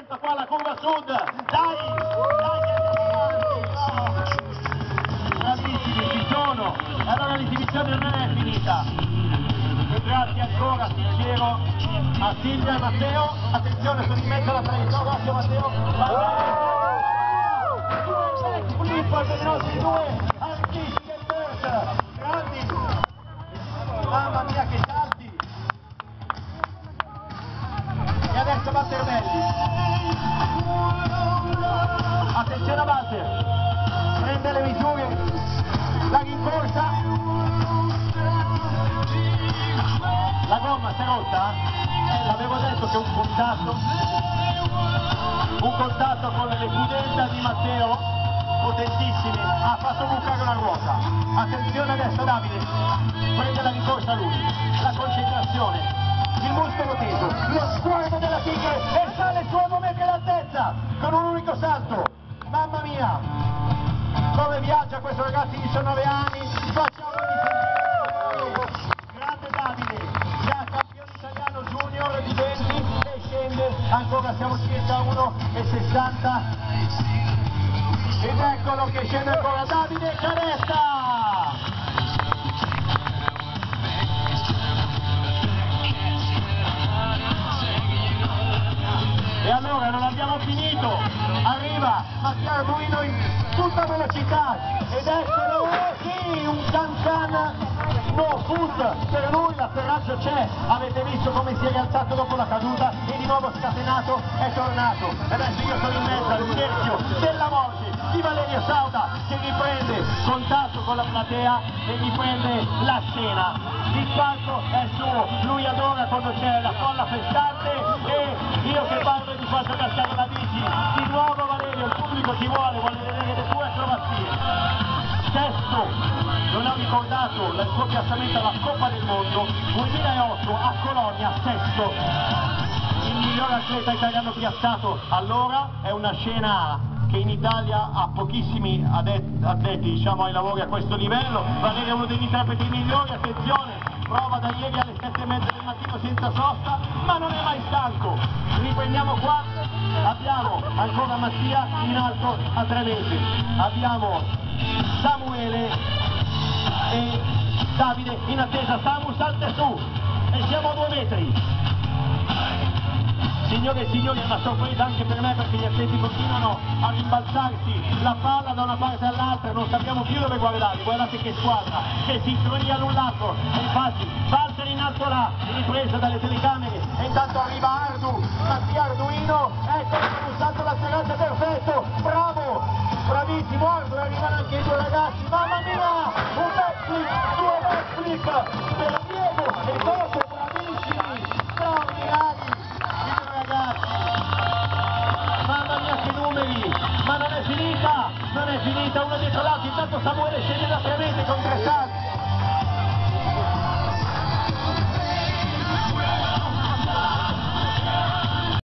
partenza qua alla curva sud, dai, bravissimi, ci sono, e allora l'esibizione non è finita. Grazie ancora, sincero, a Silvia e Matteo, attenzione, sono in mezzo alla traiettoria, grazie Matteo, flip per i nostri due artisti del Perth, grandi, mamma mia che salti, e adesso Battermelli, attenzione a Batter, prende le misure, la rincorsa, la gomma si è rotta? L'avevo detto che è un contatto con le pudenda di Matteo, potentissime, ha fatto bucare la ruota. Attenzione adesso Davide, prende la rincorsa lui, la concentrazione, il muscolo teso, lo sguardo della tigre e sale su a 2 metri d'altezza con un unico salto. Mamma mia, come viaggia questo ragazzo di 19 anni, facciamolo sentire. Grande Davide, già campione italiano junior di 20 e scende, ancora siamo circa 1,60 ed eccolo che scende ancora Davide Caretta! E allora non abbiamo finito, arriva Mattia Arduino in tutta velocità ed eccolo, sì, un can no foot per lui, l'atterraggio c'è, avete visto come si è rialzato dopo la caduta e di nuovo scatenato, è tornato, e adesso io sono in mezzo al cerchio della morte di Valerio Sauda che riprende contatto con la platea e riprende la scena, il palco è suo, lui adora quando c'è la folla festante e io che parlo e ti faccio cascare la bici, di nuovo Valerio, il pubblico ti vuole vedere le tue acrobazie. Sesto, non ho ricordato il suo piazzamento alla Coppa del Mondo 2008 a Colonia, sesto, il miglior atleta italiano piazzato allora, è una scena che in Italia ha pochissimi addetti diciamo ai lavori a questo livello. Valerio è uno degli interpreti migliori, attenzione, prova da ieri alle 7:30 del mattino senza sosta, ma non è mai stanco. Riprendiamo qua, abbiamo ancora Mattia in alto a 3 metri, abbiamo Samuele e Davide in attesa, Samu salta su e siamo a 2 metri. Signore e signori, è una sorpresa anche per me perché gli atleti continuano a rimbalzarsi la palla da una parte all'altra, non sappiamo più dove guardare, guardate che squadra, che sincronia l'un l'altro, e infatti Valtteri in alto là, ripresa dalle telecamere, e intanto arriva Mattia Arduino, ecco un salto laterale perfetto, bravo, bravissimo Ardu, arrivano anche i 2 ragazzi, mamma mia, un backflip, 2 backflip, per Diego e Coco, bravissimi, straordinari. Mamma mia che numeri, ma non è finita, uno dietro l'altro, intanto Samuele scende da 3